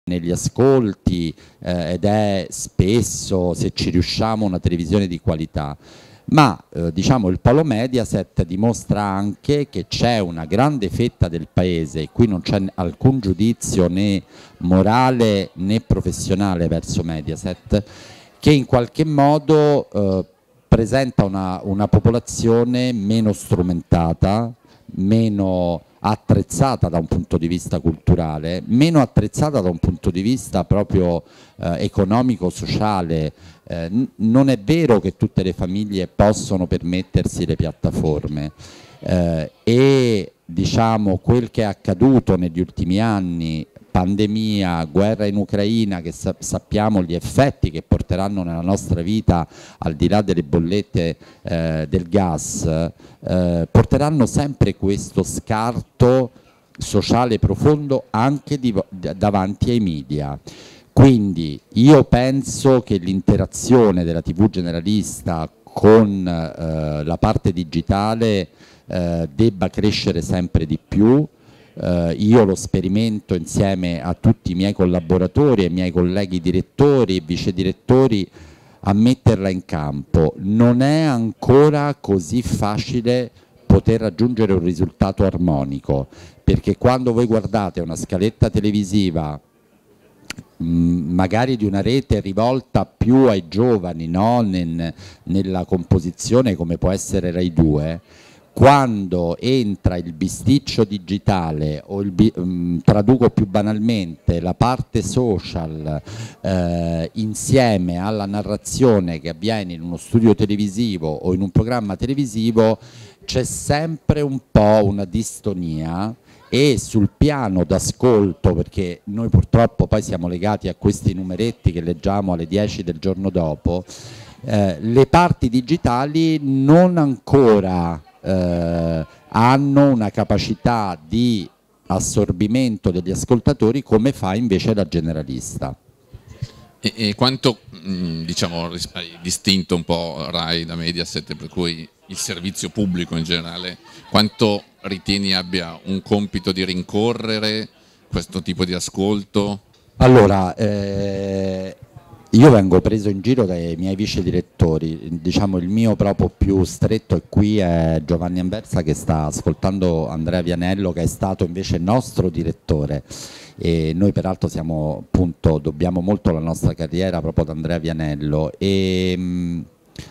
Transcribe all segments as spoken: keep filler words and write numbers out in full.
negli ascolti eh, ed è spesso, se ci riusciamo, una televisione di qualità. Ma eh, diciamo il polo Mediaset dimostra anche che c'è una grande fetta del paese, e qui non c'è alcun giudizio né morale né professionale verso Mediaset, che in qualche modo eh, presenta una, una popolazione meno strumentata, meno attrezzata da un punto di vista culturale, meno attrezzata da un punto di vista proprio eh, economico-sociale. Eh, non è vero che tutte le famiglie possono permettersi le piattaforme eh, e diciamo quel che è accaduto negli ultimi anni, pandemia, guerra in Ucraina, che sa sappiamo gli effetti che porteranno nella nostra vita al di là delle bollette eh, del gas, eh, porteranno sempre questo scarto sociale profondo anche di, davanti ai media. Quindi io penso che l'interazione della tivù generalista con eh, la parte digitale eh, debba crescere sempre di più. Uh, io lo sperimento insieme a tutti i miei collaboratori e i miei colleghi direttori e vice direttori a metterla in campo. Non è ancora così facile poter raggiungere un risultato armonico, perché quando voi guardate una scaletta televisiva mh, magari di una rete rivolta più ai giovani, no? Nen, nella composizione come può essere Rai due, quando entra il bisticcio digitale o il, mh, traduco più banalmente, la parte social eh, insieme alla narrazione che avviene in uno studio televisivo o in un programma televisivo, c'è sempre un po' una distonia. E sul piano d'ascolto, perché noi purtroppo poi siamo legati a questi numeretti che leggiamo alle dieci del giorno dopo, eh, le parti digitali non ancora Eh, hanno una capacità di assorbimento degli ascoltatori come fa invece la generalista. E, e quanto mh, diciamo hai distinto un po' Rai da Mediaset, per cui il servizio pubblico in generale, quanto ritieni abbia un compito di rincorrere questo tipo di ascolto? Allora, eh, io vengo preso in giro dai miei vice direttori, diciamo il mio proprio più stretto e qui è Giovanni Anversa, che sta ascoltando Andrea Vianello, che è stato invece nostro direttore, e noi peraltro siamo, appunto, dobbiamo molto la nostra carriera proprio ad Andrea Vianello e mh,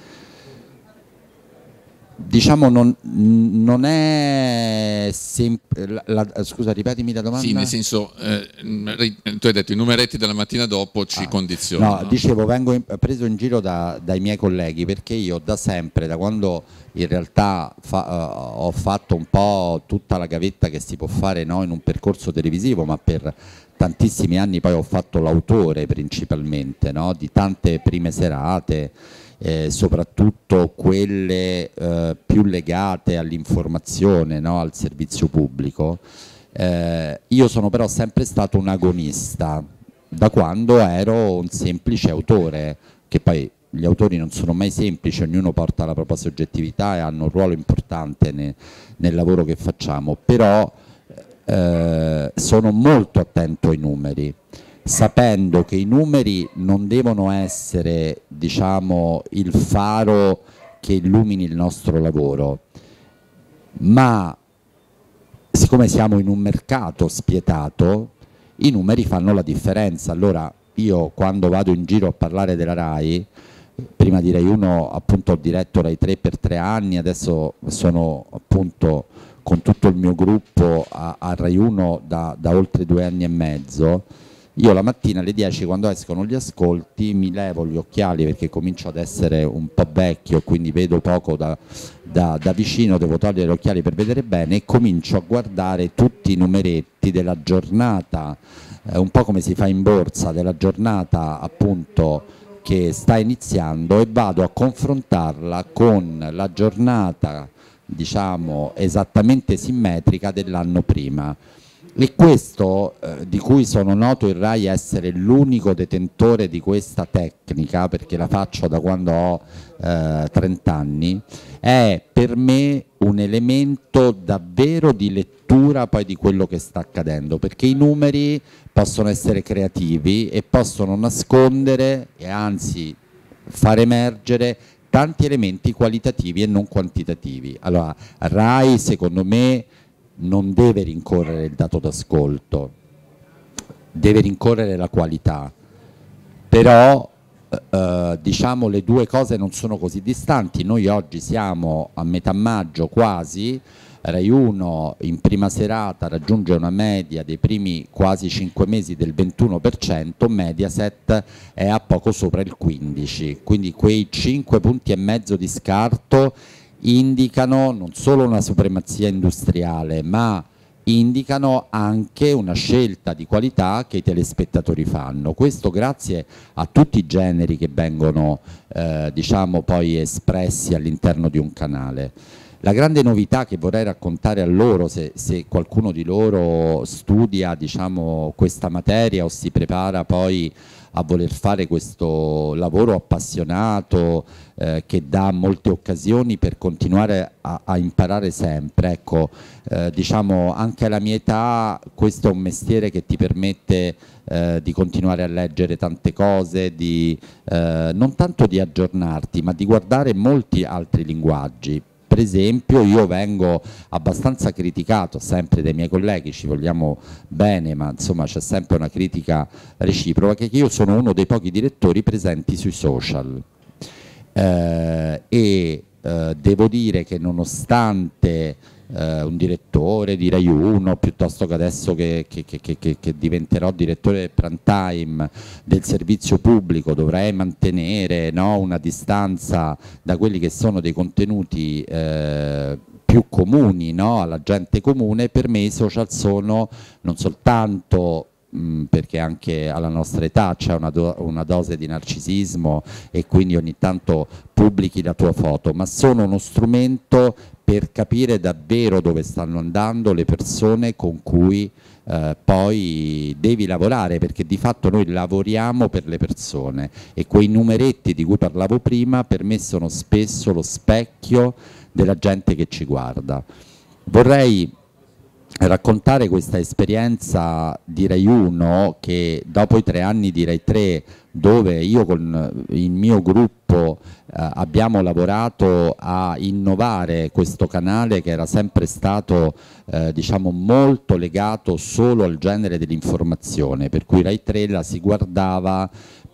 diciamo non, non è semplice. Scusa, ripetimi la domanda. Sì, nel senso, eh, tu hai detto i numeretti della mattina dopo ci ah, condizionano. No, dicevo, vengo in, preso in giro da, dai miei colleghi, perché io da sempre, da quando in realtà fa, uh, ho fatto un po' tutta la gavetta che si può fare, no, in un percorso televisivo, ma per tantissimi anni poi ho fatto l'autore principalmente, no, di tante prime serate, Eh, soprattutto quelle eh, più legate all'informazione, no? Al servizio pubblico. Eh, io sono però sempre stato un agonista da quando ero un semplice autore, che poi gli autori non sono mai semplici, ognuno porta la propria soggettività e hanno un ruolo importante ne, nel lavoro che facciamo, però eh, sono molto attento ai numeri, sapendo che i numeri non devono essere, diciamo, il faro che illumini il nostro lavoro, ma siccome siamo in un mercato spietato, i numeri fanno la differenza. Allora io quando vado in giro a parlare della Rai, prima di Rai uno appunto ho diretto Rai tre per tre anni, adesso sono appunto con tutto il mio gruppo a, a Rai uno da, da oltre due anni e mezzo. Io la mattina alle dieci, quando escono gli ascolti, mi levo gli occhiali perché comincio ad essere un po' vecchio, quindi vedo poco da, da, da vicino, devo togliere gli occhiali per vedere bene, e comincio a guardare tutti i numeretti della giornata, eh, un po' come si fa in borsa, della giornata appunto che sta iniziando, e vado a confrontarla con la giornata, diciamo, esattamente simmetrica dell'anno prima. E questo, eh, di cui sono noto il RAI essere l'unico detentore di questa tecnica, perché la faccio da quando ho eh, trenta anni, è per me un elemento davvero di lettura poi di quello che sta accadendo, perché i numeri possono essere creativi e possono nascondere e anzi far emergere tanti elementi qualitativi e non quantitativi. Allora, RAI secondo me non deve rincorrere il dato d'ascolto, deve rincorrere la qualità, però eh, diciamo le due cose non sono così distanti. Noi oggi siamo a metà maggio quasi, Rai uno in prima serata raggiunge una media dei primi quasi cinque mesi del ventuno per cento, Mediaset è a poco sopra il quindici per cento, quindi quei cinque punti e mezzo di scarto indicano non solo una supremazia industriale, ma indicano anche una scelta di qualità che i telespettatori fanno. Questo grazie a tutti i generi che vengono eh, diciamo poi espressi all'interno di un canale. La grande novità che vorrei raccontare a loro, se, se qualcuno di loro studia diciamo, questa materia o si prepara poi a voler fare questo lavoro appassionato eh, che dà molte occasioni per continuare a, a imparare sempre, ecco, eh, diciamo anche alla mia età questo è un mestiere che ti permette eh, di continuare a leggere tante cose, di, eh, non tanto di aggiornarti ma di guardare molti altri linguaggi. Per esempio io vengo abbastanza criticato sempre dai miei colleghi, ci vogliamo bene ma insomma c'è sempre una critica reciproca, che io sono uno dei pochi direttori presenti sui social eh, e eh, devo dire che nonostante eh, un direttore di Rai uno piuttosto che adesso che, che, che, che, che diventerò direttore del prime time del servizio pubblico dovrei mantenere no, una distanza da quelli che sono dei contenuti eh, più comuni no, alla gente comune, per me i social sono non soltanto mh, perché anche alla nostra età c'è una, do una dose di narcisismo e quindi ogni tanto pubblichi la tua foto, ma sono uno strumento per capire davvero dove stanno andando le persone con cui eh, poi devi lavorare, perché di fatto noi lavoriamo per le persone e quei numeretti di cui parlavo prima per me sono spesso lo specchio della gente che ci guarda. Vorrei raccontare questa esperienza di Rai uno che dopo i tre anni di Rai tre, dove io con il mio gruppo eh, abbiamo lavorato a innovare questo canale che era sempre stato eh, diciamo molto legato solo al genere dell'informazione, per cui Rai tre la si guardava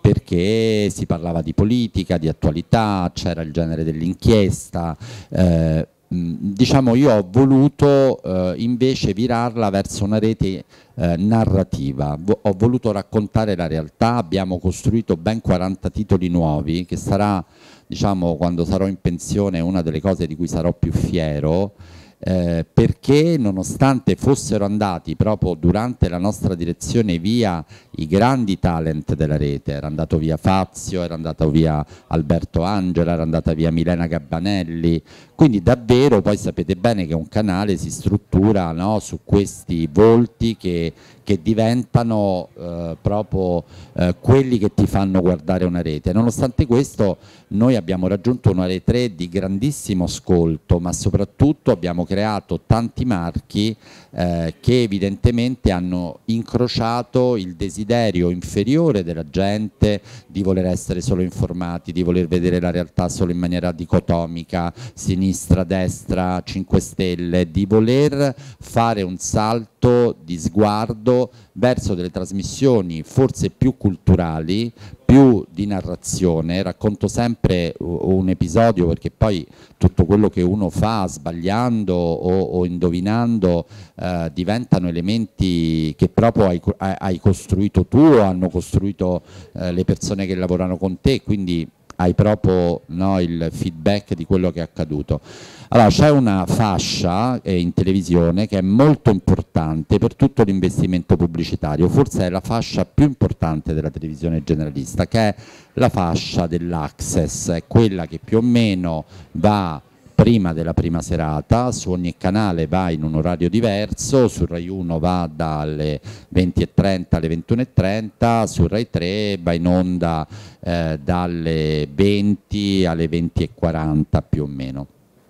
perché si parlava di politica, di attualità, c'era il genere dell'inchiesta. Eh, Diciamo io ho voluto eh, invece virarla verso una rete eh, narrativa, Vo ho voluto raccontare la realtà, abbiamo costruito ben quaranta titoli nuovi che sarà, diciamo, quando sarò in pensione una delle cose di cui sarò più fiero, eh, perché nonostante fossero andati proprio durante la nostra direzione via i grandi talent della rete, era andato via Fazio, era andato via Alberto Angela, era andata via Milena Gabbanelli, quindi davvero poi sapete bene che un canale si struttura no, su questi volti che, che diventano eh, proprio eh, quelli che ti fanno guardare una rete. Nonostante questo noi abbiamo raggiunto una Rai tre di grandissimo ascolto, ma soprattutto abbiamo creato tanti marchi eh, che evidentemente hanno incrociato il desiderio inferiore della gente di voler essere solo informati, di voler vedere la realtà solo in maniera dicotomica, sinistra, destra, cinque stelle, di voler fare un salto di sguardo verso delle trasmissioni forse più culturali, più di narrazione. Racconto sempre un episodio perché poi tutto quello che uno fa sbagliando o, o indovinando eh, diventano elementi che proprio hai, hai costruito tu o hanno costruito eh, le persone che lavorano con te, quindi hai proprio no, il feedback di quello che è accaduto. Allora c'è una fascia eh, in televisione che è molto importante per tutto l'investimento pubblicitario, forse è la fascia più importante della televisione generalista, che è la fascia dell'access, è quella che più o meno va prima della prima serata, su ogni canale va in un orario diverso, su Rai uno va dalle venti e trenta alle ventuno e trenta, su Rai tre va in onda eh, dalle venti alle venti e quaranta più o meno.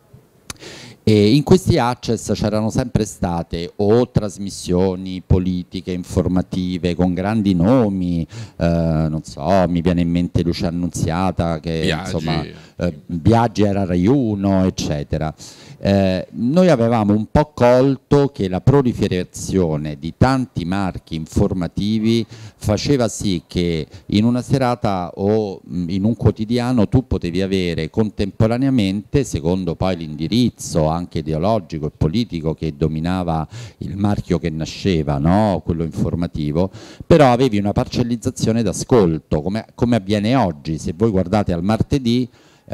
E in questi access c'erano sempre state o trasmissioni politiche, informative con grandi nomi, eh, non so, mi viene in mente Lucia Annunziata, che Biagi. insomma eh, Biagi era Rai uno, eccetera. Eh, noi avevamo un po' colto che la proliferazione di tanti marchi informativi faceva sì che in una serata o in un quotidiano tu potevi avere contemporaneamente, secondo poi l'indirizzo anche ideologico e politico che dominava il marchio che nasceva, no? Quello informativo, però avevi una parcellizzazione d'ascolto, come, come avviene oggi. Se voi guardate al martedì,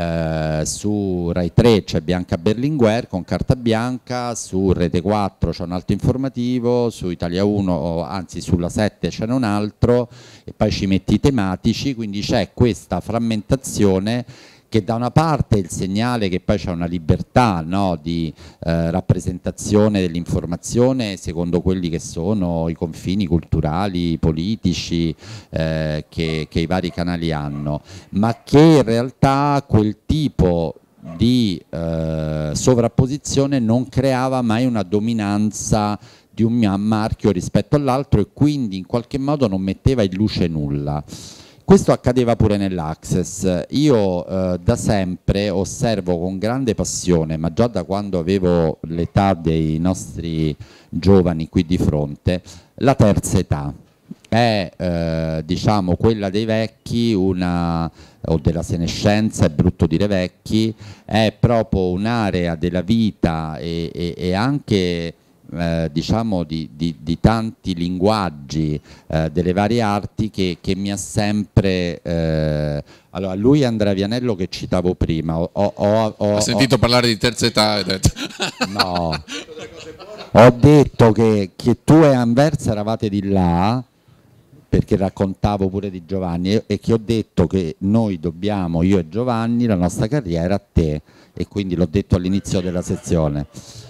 Eh, su Rai tre c'è Bianca Berlinguer con Carta Bianca, su Rete quattro c'è un altro informativo, su Italia uno, anzi sulla sette c'è un altro, e poi ci metti i tematici, quindi c'è questa frammentazione che da una parte è il segnale che poi c'è una libertà, no, di eh, rappresentazione dell'informazione secondo quelli che sono i confini culturali, politici eh, che, che i vari canali hanno, ma che in realtà quel tipo di eh, sovrapposizione non creava mai una dominanza di un marchio rispetto all'altro e quindi in qualche modo non metteva in luce nulla. Questo accadeva pure nell'Access. Io eh, da sempre osservo con grande passione, ma già da quando avevo l'età dei nostri giovani qui di fronte, la terza età. È eh, diciamo quella dei vecchi, una, o della senescenza, è brutto dire vecchi, è proprio un'area della vita e, e, e anche Eh, diciamo di, di, di tanti linguaggi eh, delle varie arti che, che mi ha sempre eh, allora lui è Andrea Vianello che citavo prima, ho, ho, ho, ho sentito ho, parlare di terza età e detto no, ho detto che, che tu e Anversa eravate di là perché raccontavo pure di Giovanni e, e che ho detto che noi dobbiamo, io e Giovanni, la nostra carriera a te, e quindi l'ho detto all'inizio della sezione.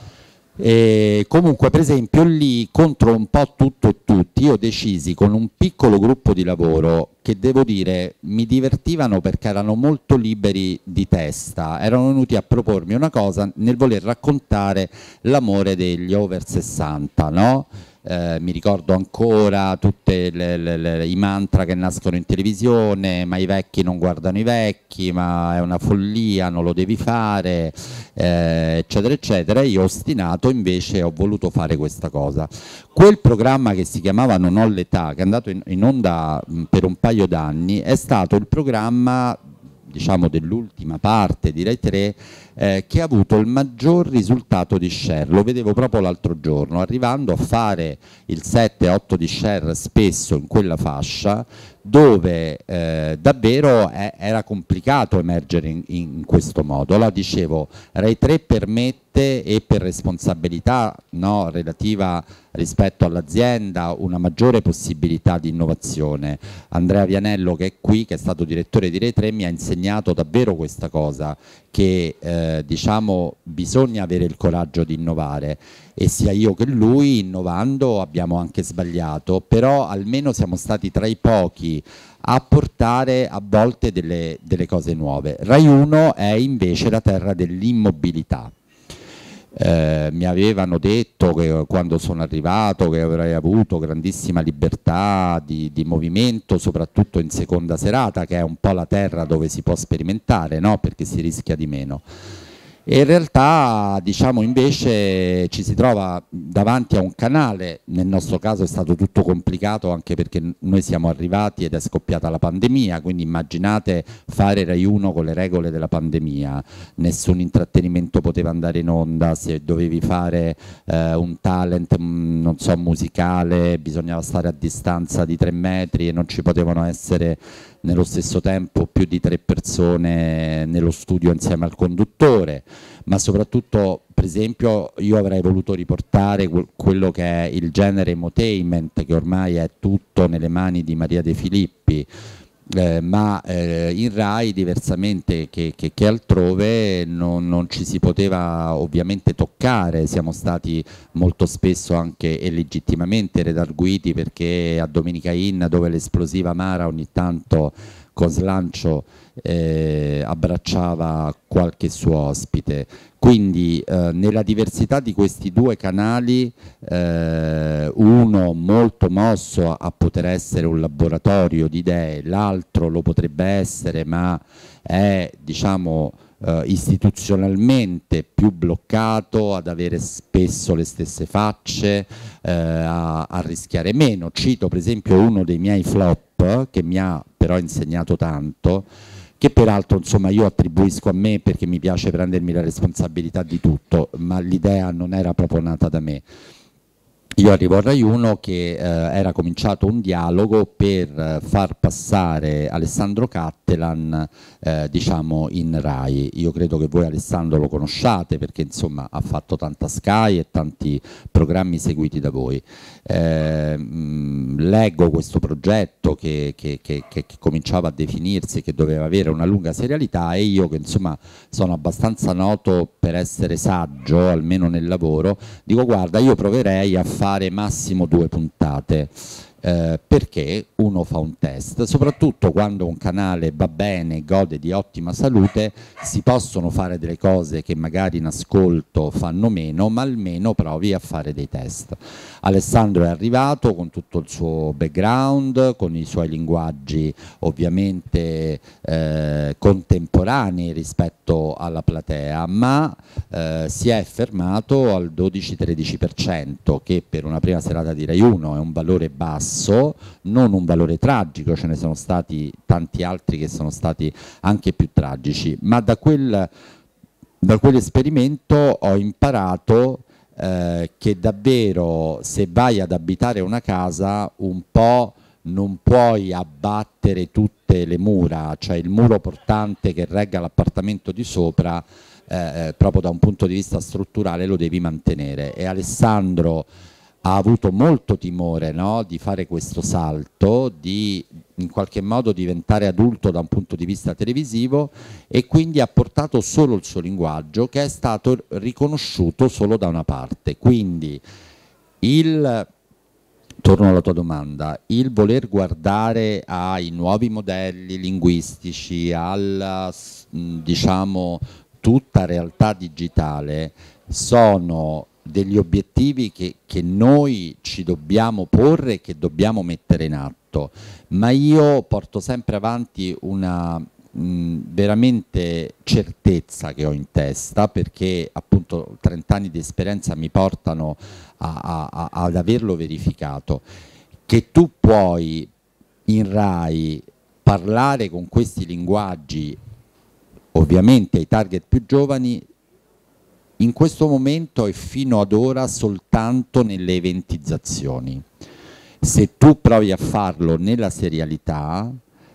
E comunque per esempio lì contro un po' tutto e tutti io decisi con un piccolo gruppo di lavoro che devo dire mi divertivano perché erano molto liberi di testa, erano venuti a propormi una cosa nel voler raccontare l'amore degli over sessanta, no? Eh, mi ricordo ancora tutti i mantra che nascono in televisione, ma i vecchi non guardano i vecchi, ma è una follia, non lo devi fare, eh, eccetera eccetera. Io ostinato invece ho voluto fare questa cosa. Quel programma che si chiamava Non ho l'età, che è andato in, in onda mh, per un paio d'anni, è stato il programma diciamo dell'ultima parte di Rai tre eh, che ha avuto il maggior risultato di share. Lo vedevo proprio l'altro giorno, arrivando a fare il sette otto di share spesso in quella fascia, dove eh, davvero è, era complicato emergere in, in questo modo. Allora dicevo, Rai tre permette, e per responsabilità, no, relativa rispetto all'azienda, una maggiore possibilità di innovazione. Andrea Vianello, che è qui, che è stato direttore di Rai tre, mi ha insegnato davvero questa cosa, che eh, diciamo bisogna avere il coraggio di innovare, e sia io che lui innovando abbiamo anche sbagliato, però almeno siamo stati tra i pochi a portare a volte delle, delle cose nuove. Rai uno è invece la terra dell'immobilità. Eh, mi avevano detto che quando sono arrivato che avrei avuto grandissima libertà di, di movimento, soprattutto in seconda serata, che è un po' la terra dove si può sperimentare, no? Perché si rischia di meno. E in realtà diciamo invece ci si trova davanti a un canale, nel nostro caso è stato tutto complicato anche perché noi siamo arrivati ed è scoppiata la pandemia, quindi immaginate fare Rai uno con le regole della pandemia, nessun intrattenimento poteva andare in onda, se dovevi fare eh, un talent non so musicale bisognava stare a distanza di tre metri e non ci potevano essere nello stesso tempo più di tre persone nello studio insieme al conduttore, ma soprattutto per esempio io avrei voluto riportare quello che è il genere emotainment, che ormai è tutto nelle mani di Maria De Filippi, Eh, ma eh, in Rai, diversamente che, che, che altrove, non, non ci si poteva ovviamente toccare. Siamo stati molto spesso anche e legittimamente redarguiti perché a Domenica Inn, dove l'esplosiva Mara ogni tanto con slancio eh, abbracciava qualche suo ospite. Quindi eh, nella diversità di questi due canali, eh, uno molto mosso a poter essere un laboratorio di idee, l'altro lo potrebbe essere ma è, diciamo, eh, istituzionalmente più bloccato, ad avere spesso le stesse facce, eh, a, a rischiare meno. Cito per esempio uno dei miei flop che mi ha però insegnato tanto, che peraltro insomma io attribuisco a me perché mi piace prendermi la responsabilità di tutto, ma l'idea non era proprio nata da me. Io arrivo a Rai uno che eh, era cominciato un dialogo per eh, far passare Alessandro Cattelan eh, diciamo in Rai. Io credo che voi Alessandro lo conosciate perché insomma ha fatto tanta Sky e tanti programmi seguiti da voi. Eh, mh, leggo questo progetto che, che, che, che, che cominciava a definirsi, che doveva avere una lunga serialità, e io che insomma sono abbastanza noto per essere saggio, almeno nel lavoro, dico guarda, io proverei a fare massimo due puntate. Eh, perché uno fa un test, soprattutto quando un canale va bene, gode di ottima salute, si possono fare delle cose che magari in ascolto fanno meno, ma almeno provi a fare dei test. Alessandro è arrivato con tutto il suo background, con i suoi linguaggi ovviamente eh, contemporanei rispetto alla platea, ma eh, si è fermato al dodici tredici per cento, che per una prima serata di Rai uno è un valore basso, non un valore tragico, ce ne sono stati tanti altri che sono stati anche più tragici, ma da quel, da quell'esperimento ho imparato eh, che davvero se vai ad abitare una casa un po' non puoi abbattere tutte le mura, cioè il muro portante che regga l'appartamento di sopra eh, proprio da un punto di vista strutturale lo devi mantenere, e Alessandro ha avuto molto timore, no, di fare questo salto, di in qualche modo diventare adulto da un punto di vista televisivo, e quindi ha portato solo il suo linguaggio, che è stato riconosciuto solo da una parte. Quindi il, torno alla tua domanda, il voler guardare ai nuovi modelli linguistici, alla, diciamo, tutta realtà digitale, sono degli obiettivi che, che noi ci dobbiamo porre e che dobbiamo mettere in atto, ma io porto sempre avanti una mh, veramente certezza che ho in testa, perché appunto trenta anni di esperienza mi portano a, a, a, ad averlo verificato, che tu puoi in Rai parlare con questi linguaggi ovviamente ai target più giovani in questo momento e fino ad ora soltanto nelle eventizzazioni. Se tu provi a farlo nella serialità,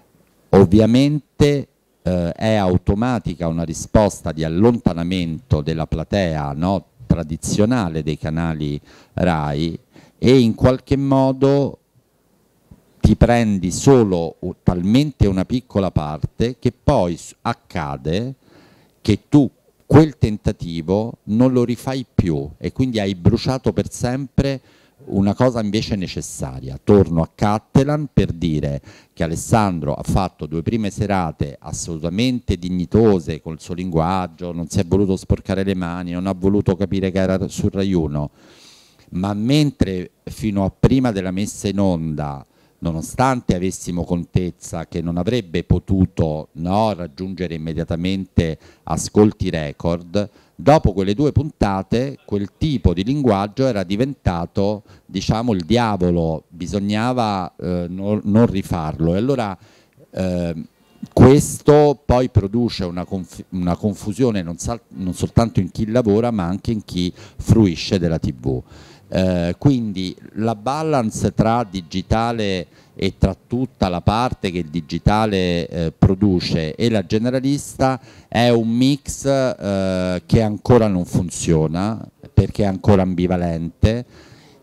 ovviamente eh, è automatica una risposta di allontanamento della platea, no, tradizionale dei canali Rai, e in qualche modo ti prendi solo talmente una piccola parte che poi accade che tu quel tentativo non lo rifai più e quindi hai bruciato per sempre una cosa invece necessaria. Torno a Cattelan per dire che Alessandro ha fatto due prime serate assolutamente dignitose col suo linguaggio, non si è voluto sporcare le mani, non ha voluto capire che era su Rai uno, ma mentre fino a prima della messa in onda, nonostante avessimo contezza che non avrebbe potuto, no, raggiungere immediatamente ascolti record, dopo quelle due puntate quel tipo di linguaggio era diventato, diciamo, il diavolo, bisognava eh, non, non rifarlo, e allora eh, questo poi produce una, conf una confusione non, non soltanto in chi lavora ma anche in chi fruisce della tivù. Eh, quindi la balance tra digitale e tra tutta la parte che il digitale eh, produce e la generalista è un mix eh, che ancora non funziona perché è ancora ambivalente,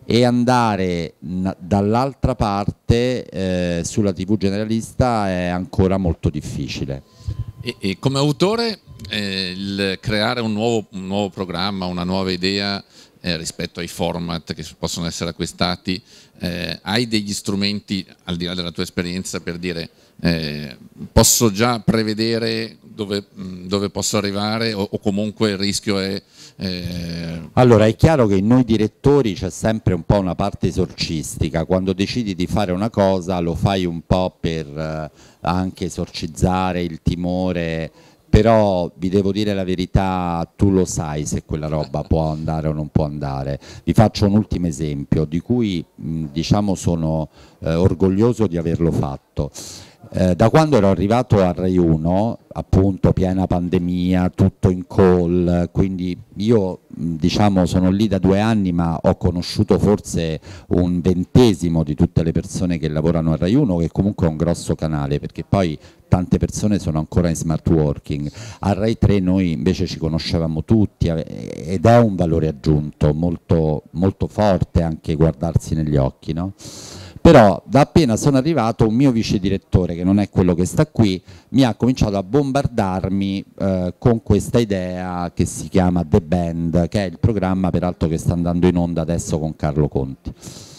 e andare dall'altra parte eh, sulla tivù generalista è ancora molto difficile. E, e come autore eh, il creare un nuovo, un nuovo programma, una nuova idea eh, rispetto ai format che possono essere acquistati, eh, hai degli strumenti al di là della tua esperienza per dire eh, posso già prevedere dove, dove posso arrivare o, o comunque il rischio è... Eh... Allora è chiaro che in noi direttori c'è sempre un po' una parte esorcistica, quando decidi di fare una cosa lo fai un po' per eh, anche esorcizzare il timore, però vi devo dire la verità, tu lo sai se quella roba può andare o non può andare. Vi faccio un ultimo esempio di cui mh, diciamo sono eh, orgoglioso di averlo fatto. Eh, da quando ero arrivato a Rai uno, appunto piena pandemia, tutto in call, quindi io diciamo sono lì da due anni ma ho conosciuto forse un ventesimo di tutte le persone che lavorano a Rai uno, che comunque è un grosso canale, perché poi tante persone sono ancora in smart working. A Rai tre noi invece ci conoscevamo tutti ed è un valore aggiunto molto, molto forte anche guardarsi negli occhi, no? Però da appena sono arrivato un mio vice direttore, che non è quello che sta qui, mi ha cominciato a bombardarmi eh, con questa idea che si chiama The Band, che è il programma peraltro che sta andando in onda adesso con Carlo Conti.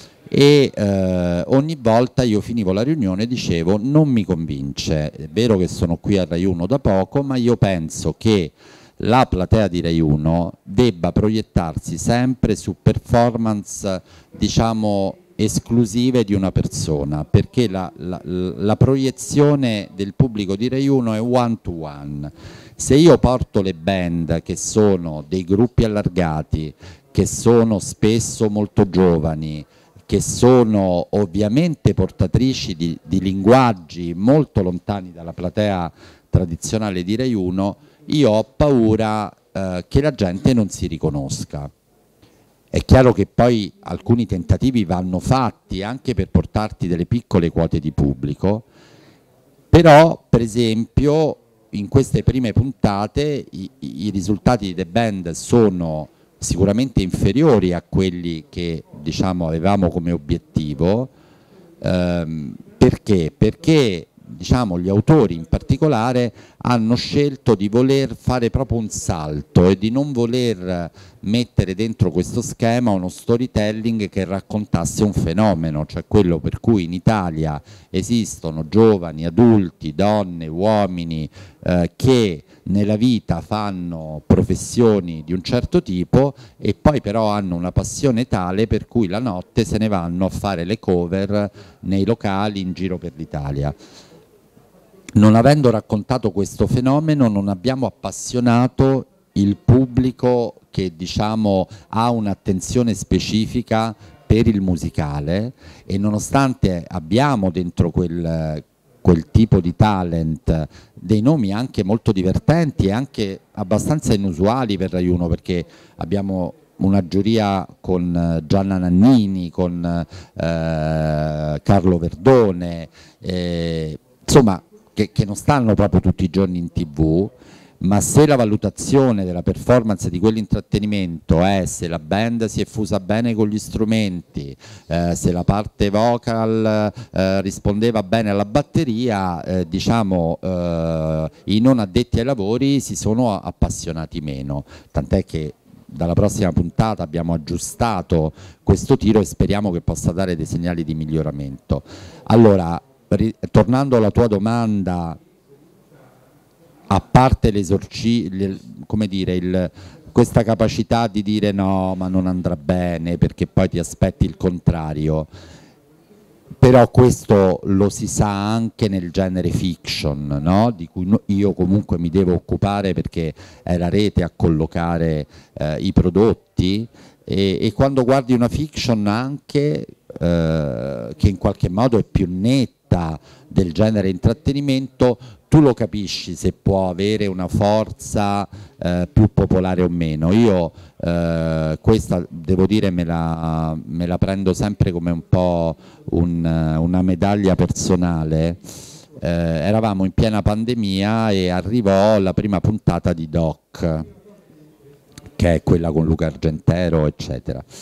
E eh, ogni volta io finivo la riunione e dicevo non mi convince, è vero che sono qui a Rai uno da poco, ma io penso che la platea di Rai uno debba proiettarsi sempre su performance, diciamo, esclusive di una persona, perché la, la, la proiezione del pubblico di Rai uno è one to one. Se io porto le band, che sono dei gruppi allargati, che sono spesso molto giovani, che sono ovviamente portatrici di, di linguaggi molto lontani dalla platea tradizionale di Rai uno, io ho paura eh, che la gente non si riconosca. È chiaro che poi alcuni tentativi vanno fatti anche per portarti delle piccole quote di pubblico, però per esempio in queste prime puntate i, i risultati di The Band sono sicuramente inferiori a quelli che diciamo avevamo come obiettivo. Ehm, perché? Perché diciamo, gli autori in particolare hanno scelto di voler fare proprio un salto e di non voler mettere dentro questo schema uno storytelling che raccontasse un fenomeno, cioè quello per cui in Italia esistono giovani, adulti, donne, uomini eh, che nella vita fanno professioni di un certo tipo e poi però hanno una passione tale per cui la notte se ne vanno a fare le cover nei locali in giro per l'Italia. Non avendo raccontato questo fenomeno non abbiamo appassionato il pubblico che diciamo ha un'attenzione specifica per il musicale, e nonostante abbiamo dentro quel, quel tipo di talent dei nomi anche molto divertenti e anche abbastanza inusuali per Rai uno, perché abbiamo una giuria con Gianna Nannini, con eh, Carlo Verdone, eh, insomma Che, che non stanno proprio tutti i giorni in tv, ma se la valutazione della performance di quell'intrattenimento è se la band si è fusa bene con gli strumenti, eh, se la parte vocal eh, rispondeva bene alla batteria, eh, diciamo eh, i non addetti ai lavori si sono appassionati meno, tant'è che dalla prossima puntata abbiamo aggiustato questo tiro e speriamo che possa dare dei segnali di miglioramento. Allora, tornando alla tua domanda, a parte l'esorcismo, come dire, il, questa capacità di dire no ma non andrà bene perché poi ti aspetti il contrario, però questo lo si sa anche nel genere fiction, no? Di cui io comunque mi devo occupare perché è la rete a collocare eh, i prodotti, e, e quando guardi una fiction anche eh, che in qualche modo è più netta del genere intrattenimento, tu lo capisci se può avere una forza eh, più popolare o meno. Io eh, questa devo dire me la, me la prendo sempre come un po' un, una medaglia personale. Eh, eravamo in piena pandemia e arrivò la prima puntata di Doc, che è quella con Luca Argentero eccetera.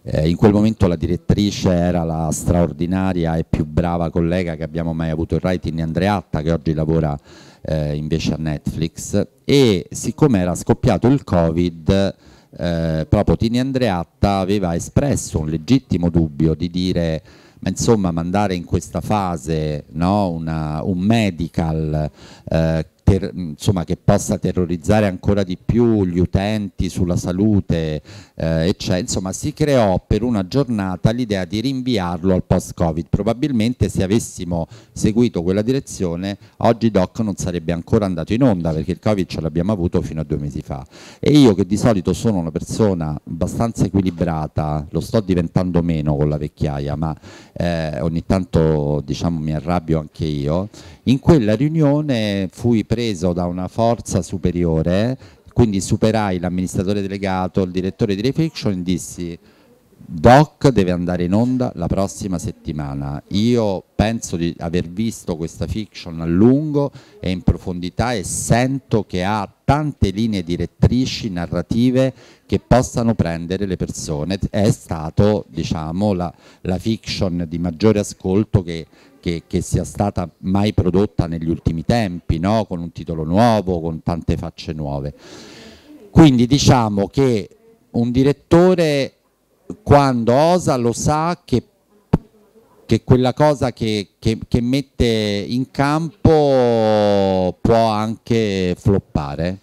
Eh, in quel momento la direttrice era la straordinaria e più brava collega che abbiamo mai avuto in Rai, Tini Andreatta, che oggi lavora eh, invece a Netflix, e siccome era scoppiato il Covid, eh, proprio Tini Andreatta aveva espresso un legittimo dubbio di dire: ma insomma, mandare in questa fase, no, una, un medical eh, ter, insomma, che possa terrorizzare ancora di più gli utenti sulla salute, eh, eccetera. Insomma, si creò per una giornata l'idea di rinviarlo al post-Covid. Probabilmente se avessimo seguito quella direzione oggi Doc non sarebbe ancora andato in onda, perché il Covid ce l'abbiamo avuto fino a due mesi fa. E io, che di solito sono una persona abbastanza equilibrata, lo sto diventando meno con la vecchiaia, ma eh, ogni tanto, diciamo, mi arrabbio anche io, in quella riunione fui preso da una forza superiore, quindi superai l'amministratore delegato, il direttore di Rai Fiction, e dissi: Doc deve andare in onda la prossima settimana. Io penso di aver visto questa fiction a lungo e in profondità e sento che ha tante linee direttrici narrative che possano prendere le persone. È stato, diciamo, la, la fiction di maggiore ascolto che, che, che sia stata mai prodotta negli ultimi tempi, no? Con un titolo nuovo, con tante facce nuove. Quindi diciamo che un direttore, quando osa, lo sa che, che quella cosa che, che, che mette in campo può anche floppare.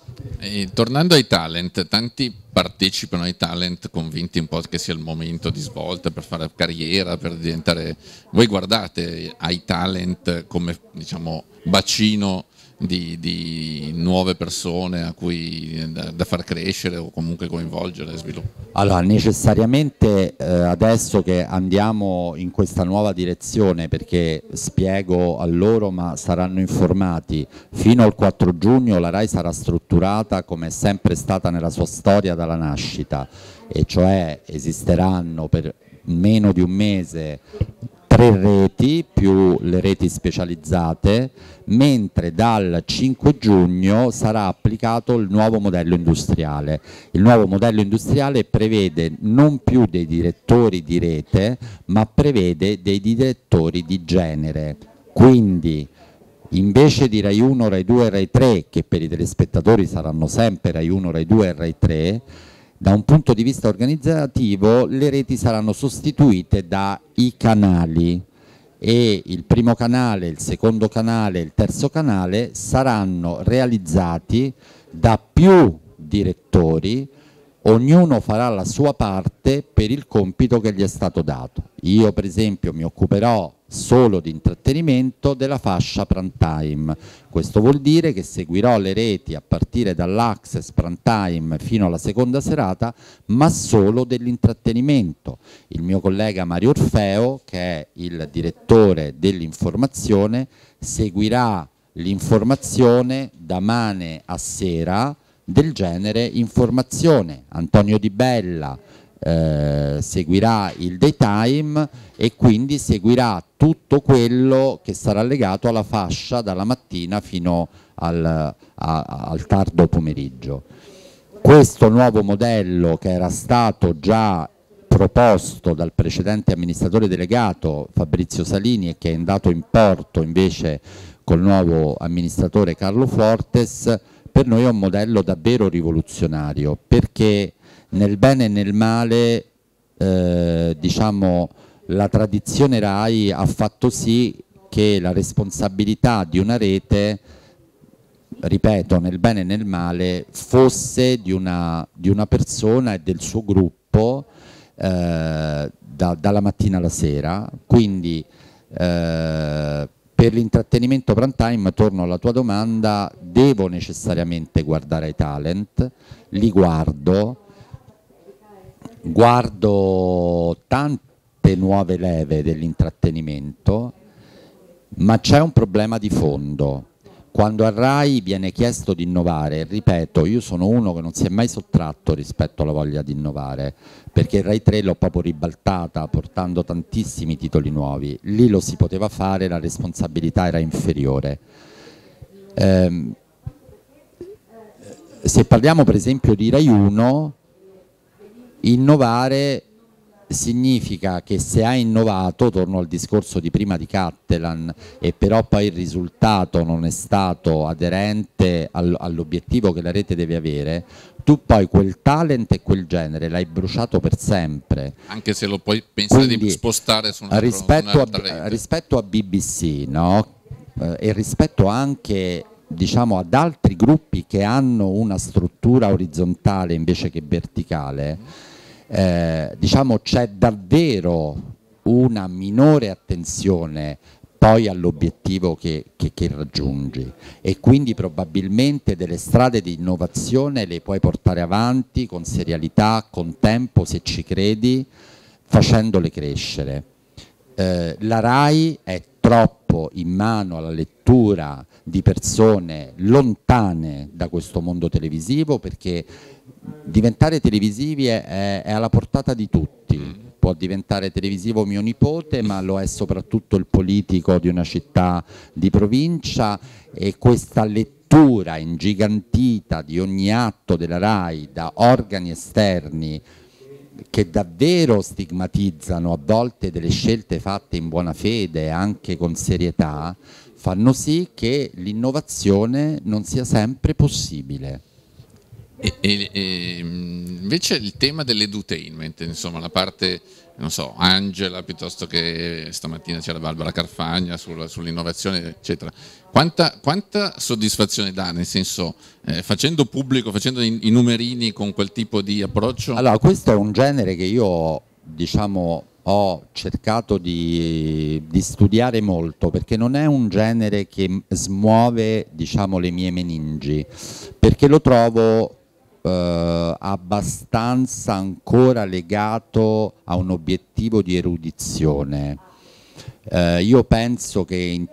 E tornando ai talent, tanti partecipano ai talent convinti un po' che sia il momento di svolta per fare carriera, per diventare... Voi guardate ai talent come, diciamo, bacino Di, di nuove persone a cui da, da far crescere o comunque coinvolgere e sviluppare? Allora, necessariamente eh, adesso che andiamo in questa nuova direzione, perché spiego a loro, ma saranno informati, fino al quattro giugno la Rai sarà strutturata come è sempre stata nella sua storia dalla nascita, e cioè esisteranno per meno di un mese tre reti più le reti specializzate, mentre dal cinque giugno sarà applicato il nuovo modello industriale. Il nuovo modello industriale prevede non più dei direttori di rete, ma prevede dei direttori di genere. Quindi invece di Rai uno, Rai due e Rai tre, che per i telespettatori saranno sempre Rai uno, Rai due e Rai tre, da un punto di vista organizzativo le reti saranno sostituite dai canali, e il primo canale, il secondo canale e il terzo canale saranno realizzati da più direttori. Ognuno farà la sua parte per il compito che gli è stato dato. Io per esempio mi occuperò solo di intrattenimento della fascia prime time. Questo vuol dire che seguirò le reti a partire dall'Access prime time fino alla seconda serata, ma solo dell'intrattenimento. Il mio collega Mario Orfeo, che è il direttore dell'informazione, seguirà l'informazione da mane a sera del genere informazione. Antonio Di Bella eh, seguirà il daytime e quindi seguirà tutto quello che sarà legato alla fascia dalla mattina fino al, a, al tardo pomeriggio. Questo nuovo modello, che era stato già proposto dal precedente amministratore delegato Fabrizio Salini e che è andato in porto invece col nuovo amministratore Carlo Fortes, per noi è un modello davvero rivoluzionario, perché nel bene e nel male eh, diciamo, la tradizione Rai ha fatto sì che la responsabilità di una rete, ripeto, nel bene e nel male, fosse di una, di una persona e del suo gruppo eh, da, dalla mattina alla sera. Quindi eh, per l'intrattenimento prime time, torno alla tua domanda, devo necessariamente guardare ai talent, li guardo, guardo tante nuove leve dell'intrattenimento, ma c'è un problema di fondo. Quando a Rai viene chiesto di innovare, ripeto, io sono uno che non si è mai sottratto rispetto alla voglia di innovare, perché Rai tre l'ho proprio ribaltata portando tantissimi titoli nuovi. Lì lo si poteva fare, la responsabilità era inferiore. Eh, se parliamo per esempio di Rai uno, innovare significa che se hai innovato, torno al discorso di prima di Cattelan, e però poi il risultato non è stato aderente all'obiettivo che la rete deve avere, tu poi quel talent e quel genere l'hai bruciato per sempre. Anche se lo puoi pensare Quindi, di spostare su, una, rispetto, su a, rete. rispetto a B B C, no? eh, e rispetto anche, diciamo, ad altri gruppi che hanno una struttura orizzontale invece che verticale, eh, diciamo c'è davvero una minore attenzione poi all'obiettivo che, che, che raggiungi, e quindi probabilmente delle strade di innovazione le puoi portare avanti con serialità, con tempo, se ci credi, facendole crescere. Eh, la RAI è troppo in mano alla lettura di persone lontane da questo mondo televisivo, perché diventare televisivi è, è alla portata di tutti. Può diventare televisivo mio nipote, ma lo è soprattutto il politico di una città di provincia, e questa lettura ingigantita di ogni atto della RAI da organi esterni che davvero stigmatizzano a volte delle scelte fatte in buona fede, anche con serietà, fanno sì che l'innovazione non sia sempre possibile. E, e, e invece il tema dell'edutainment, insomma la parte, non so, Angela, piuttosto che stamattina c'era Barbara Carfagna sul, sull'innovazione, eccetera. Quanta, quanta soddisfazione dà, nel senso, eh, facendo pubblico, facendo i, i numerini con quel tipo di approccio? Allora, questo è un genere che io, diciamo, ho cercato di, di studiare molto, perché non è un genere che smuove, diciamo, le mie meningi, perché lo trovo eh, abbastanza ancora legato a un obiettivo di erudizione. Eh, io penso che in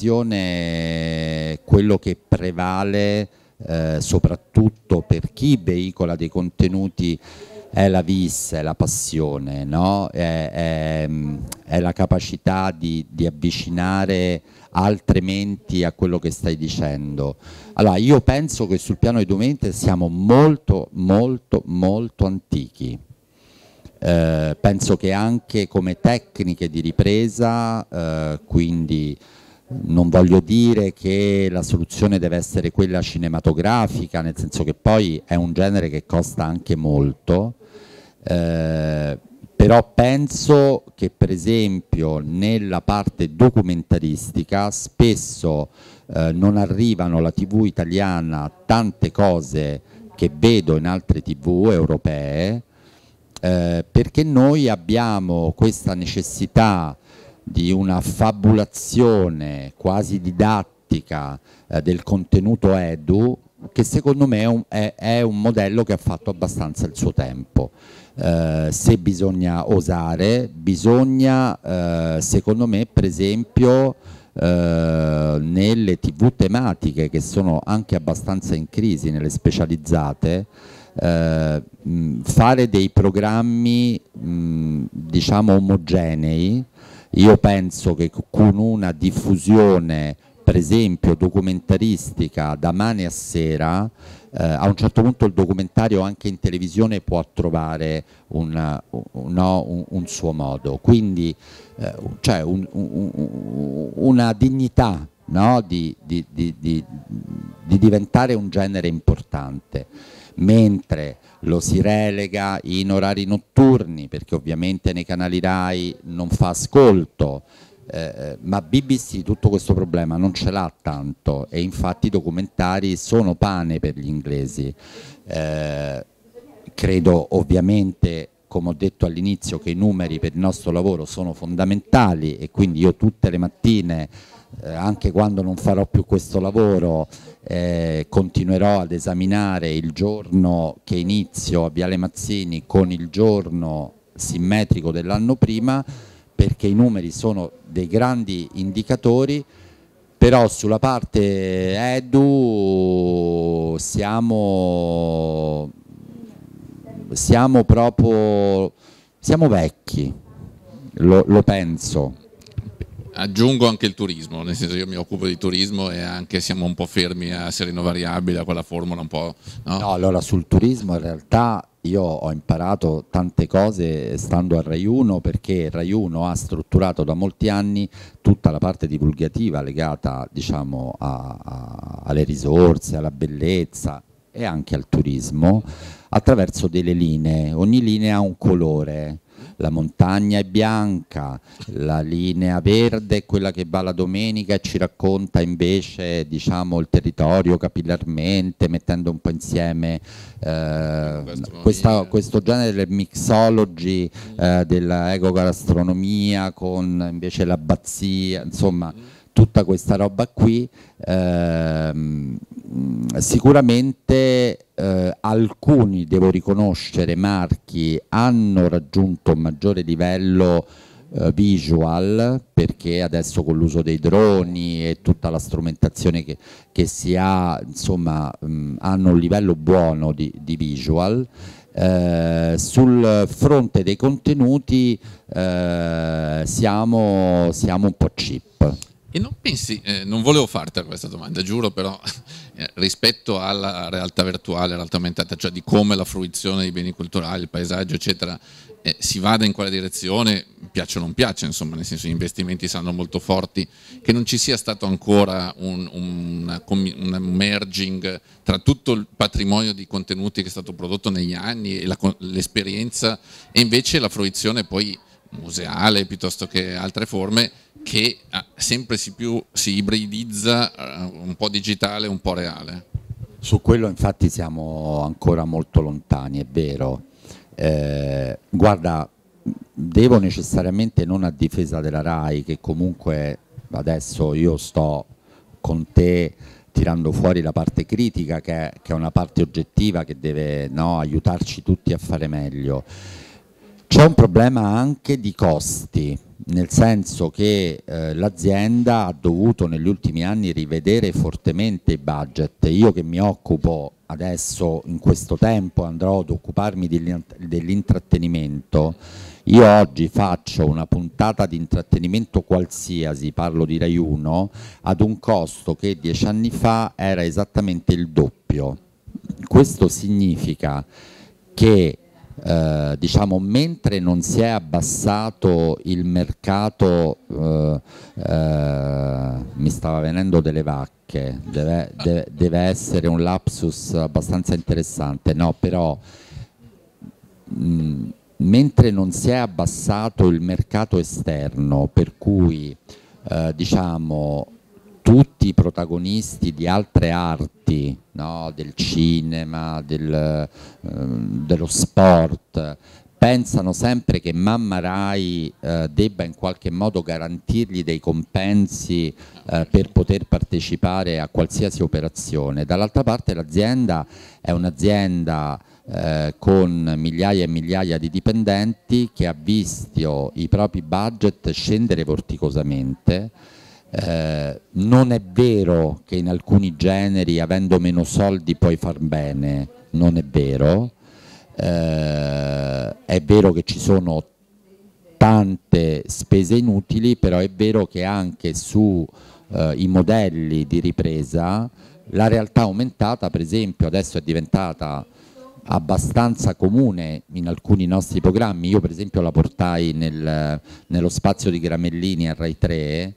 televisione quello che prevale, eh, soprattutto per chi veicola dei contenuti, è la vis, è la passione, no? è, è, è la capacità di, di avvicinare altre menti a quello che stai dicendo. Allora, io penso che sul piano edutainment siamo molto, molto, molto antichi. Eh, penso che anche come tecniche di ripresa, eh, quindi non voglio dire che la soluzione deve essere quella cinematografica, nel senso che poi è un genere che costa anche molto, eh, però penso che per esempio nella parte documentaristica spesso eh, non arrivano alla tivù italiana tante cose che vedo in altre tivù europee, eh, perché noi abbiamo questa necessità di una fabulazione quasi didattica eh, del contenuto edu, che secondo me è un, è, è un modello che ha fatto abbastanza il suo tempo. Eh, se bisogna osare, bisogna, eh, secondo me, per esempio, eh, nelle tivù tematiche che sono anche abbastanza in crisi, nelle specializzate, eh, mh, fare dei programmi mh, diciamo omogenei. Io penso che con una diffusione, per esempio documentaristica, da mane a sera, eh, a un certo punto il documentario anche in televisione può trovare un, un, no, un, un suo modo, quindi eh, cioè un, un, una dignità, no, di, di, di, di, di diventare un genere importante, mentre lo si relega in orari notturni, perché ovviamente nei canali RAI non fa ascolto, eh, ma B B C tutto questo problema non ce l'ha tanto, e infatti i documentari sono pane per gli inglesi. Eh, credo ovviamente, come ho detto all'inizio, che i numeri per il nostro lavoro sono fondamentali, e quindi io tutte le mattine, eh, anche quando non farò più questo lavoro, eh, continuerò ad esaminare il giorno che inizio a Viale Mazzini con il giorno simmetrico dell'anno prima, perché i numeri sono dei grandi indicatori, però sulla parte edu siamo, siamo proprio siamo vecchi, lo, lo penso. aggiungo anche il turismo, nel senso io mi occupo di turismo e anche siamo un po' fermi a Sereno Variabile, a quella formula un po'... No? No, allora sul turismo in realtà io ho imparato tante cose stando a Rai uno, perché Rai uno ha strutturato da molti anni tutta la parte divulgativa legata, diciamo, a, a, alle risorse, alla bellezza e anche al turismo attraverso delle linee. Ogni linea ha un colore. La montagna è bianca, la linea verde è quella che va la domenica e ci racconta invece, diciamo, il territorio capillarmente, mettendo un po' insieme eh, questa, questo genere mixology eh, della ecogastronomia con invece l'abbazia, insomma tutta questa roba qui. ehm, sicuramente eh, alcuni, devo riconoscere, marchi hanno raggiunto un maggiore livello eh, visual, perché adesso con l'uso dei droni e tutta la strumentazione che, che si ha, insomma, mh, hanno un livello buono di, di visual. Eh, sul fronte dei contenuti eh, siamo, siamo un po' cheap. E non pensi, eh, non volevo farti questa domanda, giuro, però eh, rispetto alla realtà virtuale, realtà aumentata, cioè di come la fruizione dei beni culturali, il paesaggio, eccetera, eh, si vada in quella direzione, piaccia o non piaccia, insomma, nel senso gli investimenti saranno molto forti, che non ci sia stato ancora un, un, un merging tra tutto il patrimonio di contenuti che è stato prodotto negli anni e l'esperienza e invece la fruizione poi museale piuttosto che altre forme, che sempre si più si ibridizza, un po' digitale, un po' reale. Su quello infatti siamo ancora molto lontani, è vero. Eh, guarda, devo necessariamente, non a difesa della RAI, che comunque adesso io sto con te tirando fuori la parte critica, che è, che è una parte oggettiva che deve, no, aiutarci tutti a fare meglio. C'è un problema anche di costi, nel senso che eh, l'azienda ha dovuto negli ultimi anni rivedere fortemente i budget. Io che mi occupo adesso, in questo tempo andrò ad occuparmi dell'intrattenimento, io oggi faccio una puntata di intrattenimento qualsiasi, parlo di Rai uno, ad un costo che dieci anni fa era esattamente il doppio. Questo significa che Eh, diciamo, mentre non si è abbassato il mercato, eh, eh, mi stava venendo delle vacche, deve, deve, deve essere un lapsus abbastanza interessante, no, però mh, mentre non si è abbassato il mercato esterno, per cui eh, diciamo tutti i protagonisti di altre arti, no, del cinema, del, eh, dello sport, pensano sempre che Mamma Rai eh, debba in qualche modo garantirgli dei compensi eh, per poter partecipare a qualsiasi operazione. Dall'altra parte l'azienda è un'azienda eh, con migliaia e migliaia di dipendenti che ha visto i propri budget scendere vorticosamente. Eh, non è vero che in alcuni generi, avendo meno soldi, puoi far bene, non è vero. Eh, è vero che ci sono tante spese inutili, però è vero che anche sui eh, modelli di ripresa la realtà aumentata, per esempio, adesso è diventata abbastanza comune in alcuni nostri programmi. Io per esempio la portai nel, nello spazio di Gramellini a Rai tre,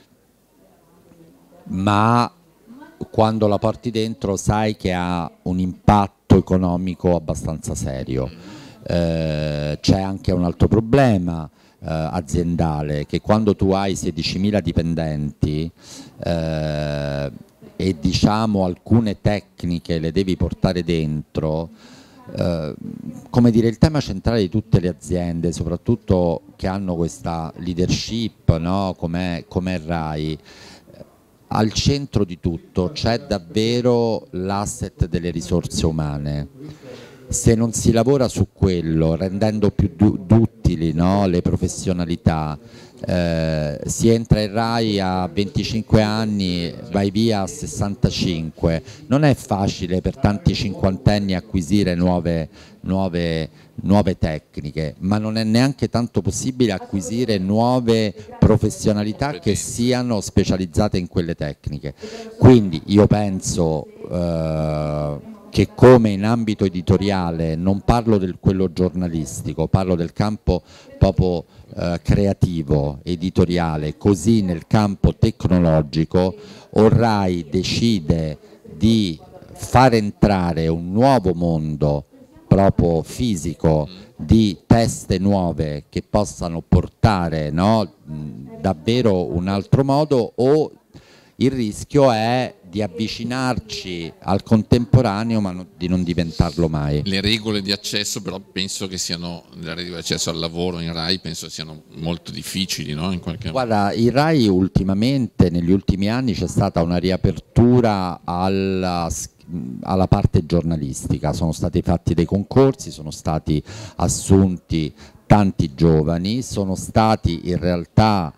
ma quando la porti dentro sai che ha un impatto economico abbastanza serio. Eh, c'è anche un altro problema eh, aziendale, che quando tu hai sedicimila dipendenti eh, e diciamo alcune tecniche le devi portare dentro, eh, come dire, il tema centrale di tutte le aziende, soprattutto che hanno questa leadership, no, come è Rai, al centro di tutto c'è davvero l'asset delle risorse umane. Se non si lavora su quello, rendendo più dutti utili, no? Le professionalità. Eh, si entra in Rai a venticinque anni, vai via a sessantacinque, non è facile per tanti cinquantenni acquisire nuove, nuove, nuove tecniche, ma non è neanche tanto possibile acquisire nuove professionalità che siano specializzate in quelle tecniche. Quindi io penso eh, che come in ambito editoriale, non parlo di quello giornalistico, parlo del campo proprio eh, creativo, editoriale, così nel campo tecnologico, o Rai decide di far entrare un nuovo mondo proprio fisico di teste nuove che possano portare, no, davvero un altro modo, o il rischio è di avvicinarci al contemporaneo ma no, di non diventarlo mai. Le regole di accesso però penso che siano, le regole di accesso al lavoro in Rai penso siano molto difficili, no? In qualche... Guarda, in Rai ultimamente, negli ultimi anni, c'è stata una riapertura alla, alla parte giornalistica, sono stati fatti dei concorsi, sono stati assunti tanti giovani, sono stati in realtà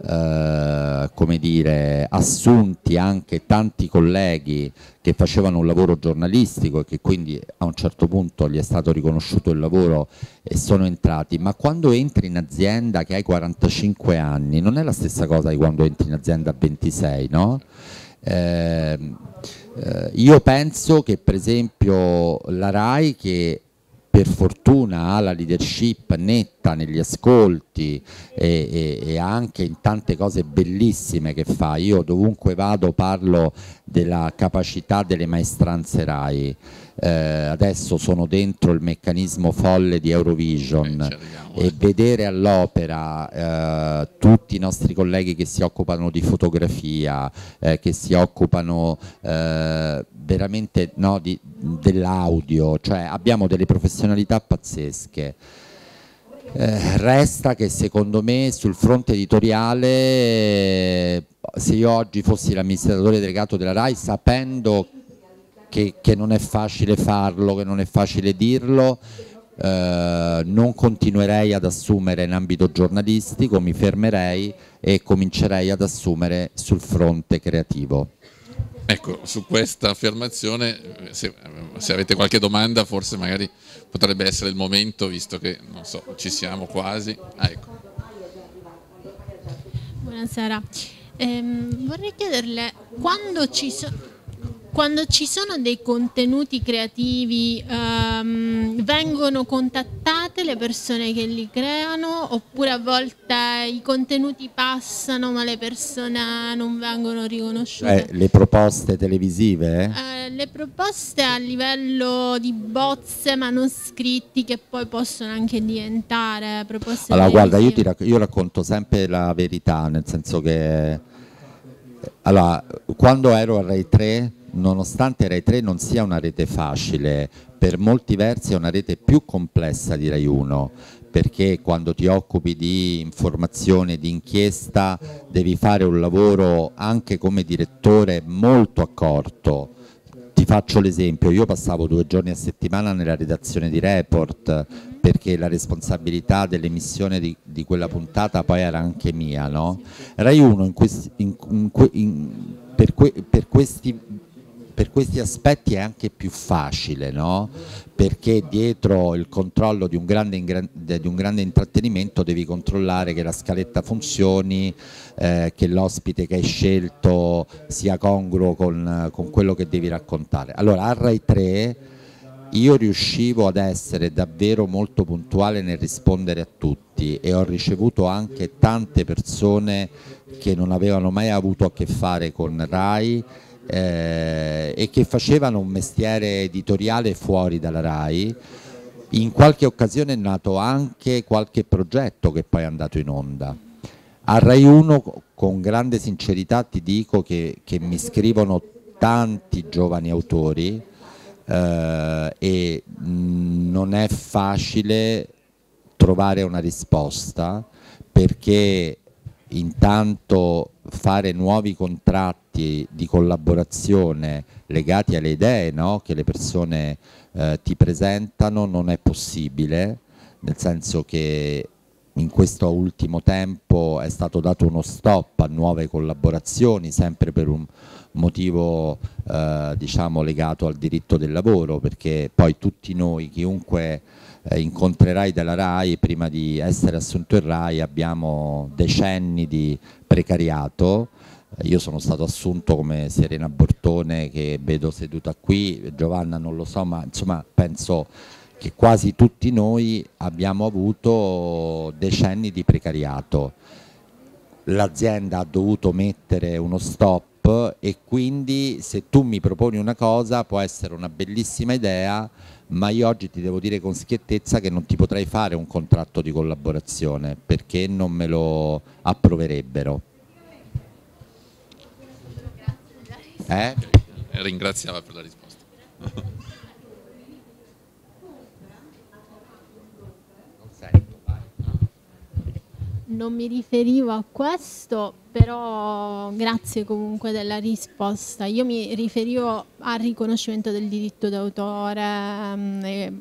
Eh, come dire, assunti anche tanti colleghi che facevano un lavoro giornalistico e che quindi a un certo punto gli è stato riconosciuto il lavoro e sono entrati, ma quando entri in azienda che hai quarantacinque anni non è la stessa cosa di quando entri in azienda a ventisei, no? Eh, eh, io penso che per esempio la Rai, che per fortuna ha la leadership netta negli ascolti e, e, e anche in tante cose bellissime che fa, io dovunque vado parlo della capacità delle maestranze Rai, eh, adesso sono dentro il meccanismo folle di Eurovision eh, e vedere all'opera eh, tutti i nostri colleghi che si occupano di fotografia, eh, che si occupano eh, veramente no, dell'audio, cioè abbiamo delle professionalità pazzesche. Eh, resta che secondo me sul fronte editoriale, eh, se io oggi fossi l'amministratore delegato della Rai, sapendo che, che non è facile farlo, che non è facile dirlo, eh, non continuerei ad assumere in ambito giornalistico, mi fermerei e comincerei ad assumere sul fronte creativo. Ecco, su questa affermazione, se, se avete qualche domanda forse magari potrebbe essere il momento, visto che non so, ci siamo quasi. Ah, ecco. Buonasera, ehm, vorrei chiederle, quando ci, so, quando ci sono dei contenuti creativi, ehm, vengono contattate le persone che li creano, oppure a volte i contenuti passano ma le persone non vengono riconosciute? Eh, le proposte televisive? Eh, le proposte a livello di bozze manoscritti che poi possono anche diventare proposte allora televisive. guarda, io, ti rac- io racconto sempre la verità, nel senso che allora, quando ero a Rai tre, nonostante Rai tre non sia una rete facile, per molti versi è una rete più complessa di Rai uno, perché quando ti occupi di informazione, di inchiesta, devi fare un lavoro anche come direttore molto accorto. Ti faccio l'esempio, io passavo due giorni a settimana nella redazione di Report, perché la responsabilità dell'emissione di, di quella puntata poi era anche mia, no? Rai uno in questi, in, in, in, per, que, per questi per questi aspetti è anche più facile, no? Perché dietro il controllo di un, grande, di un grande intrattenimento devi controllare che la scaletta funzioni, eh, che l'ospite che hai scelto sia congruo con, con quello che devi raccontare. Allora a Rai tre io riuscivo ad essere davvero molto puntuale nel rispondere a tutti e ho ricevuto anche tante persone che non avevano mai avuto a che fare con Rai, Eh, e che facevano un mestiere editoriale fuori dalla Rai. In qualche occasione è nato anche qualche progetto che poi è andato in onda. A Rai uno, con grande sincerità ti dico che, che mi scrivono tanti giovani autori eh, e mh, non è facile trovare una risposta, perché intanto fare nuovi contratti di collaborazione legati alle idee, no? Che le persone eh, ti presentano non è possibile, nel senso che in questo ultimo tempo è stato dato uno stop a nuove collaborazioni, sempre per un motivo eh, diciamo legato al diritto del lavoro, perché poi tutti noi, chiunque eh, incontrerai della RAI, prima di essere assunto in RAI abbiamo decenni di precariato. Io sono stato assunto come Serena Bortone, che vedo seduta qui, Giovanna non lo so, ma insomma penso che quasi tutti noi abbiamo avuto decenni di precariato. L'azienda ha dovuto mettere uno stop e quindi se tu mi proponi una cosa può essere una bellissima idea, ma io oggi ti devo dire con schiettezza che non ti potrei fare un contratto di collaborazione perché non me lo approverebbero. Eh? Ringraziava per la risposta. Non mi riferivo a questo, però grazie comunque della risposta. Io mi riferivo al riconoscimento del diritto d'autore. E...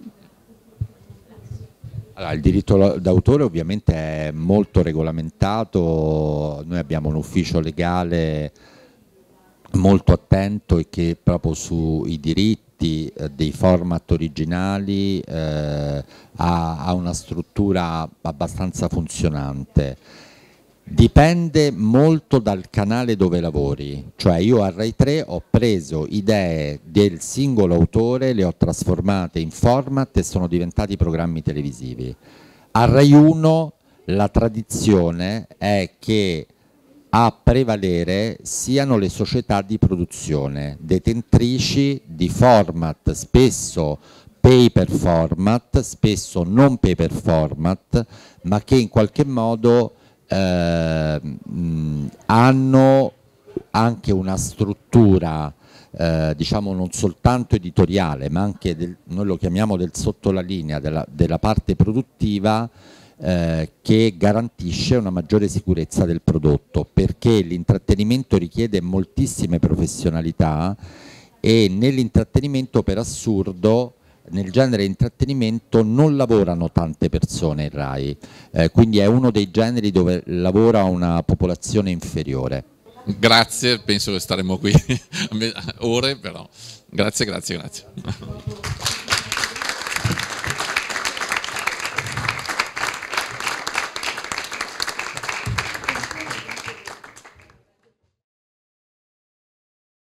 Allora, il diritto d'autore ovviamente è molto regolamentato, noi abbiamo un ufficio legale molto attento e che proprio sui diritti eh, dei format originali eh, ha, ha una struttura abbastanza funzionante. Dipende molto dal canale dove lavori, cioè io a Rai tre ho preso idee del singolo autore, le ho trasformate in format e sono diventati programmi televisivi. A Rai uno la tradizione è che a prevalere siano le società di produzione, detentrici di format, spesso pay per format, spesso non pay per format, ma che in qualche modo eh, mh, hanno anche una struttura eh, diciamo non soltanto editoriale, ma anche del, noi lo chiamiamo del sotto la linea, della, della parte produttiva, Eh, che garantisce una maggiore sicurezza del prodotto, perché l'intrattenimento richiede moltissime professionalità e nell'intrattenimento per assurdo, nel genere intrattenimento non lavorano tante persone in RAI, eh, quindi è uno dei generi dove lavora una popolazione inferiore. Grazie, penso che staremo qui ore, però grazie, grazie, grazie.